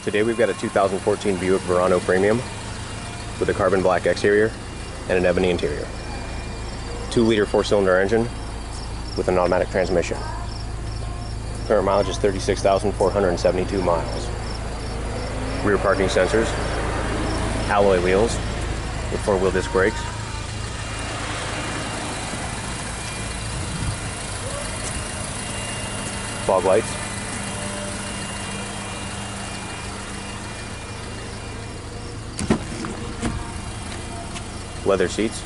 Today we've got a 2014 Buick Verano Premium with a carbon black exterior and an ebony interior. 2-liter 4-cylinder engine with an automatic transmission. Current mileage is 36,472 miles. Rear parking sensors, alloy wheels with 4-wheel disc brakes, fog lights, leather seats,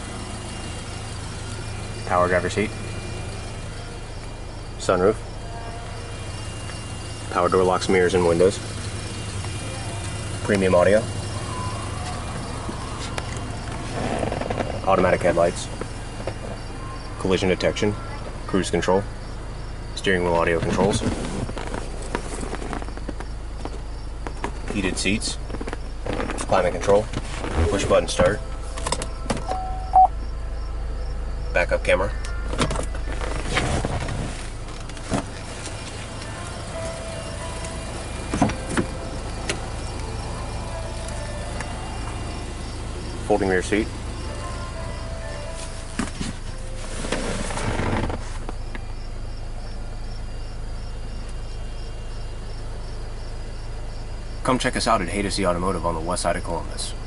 power driver seat, sunroof, power door locks, mirrors, and windows, premium audio, automatic headlights, collision detection, cruise control, steering wheel audio controls, heated seats, climate control, push button start, backup camera, folding rear seat, come check us out at Haydocy Automotive on the west side of Columbus.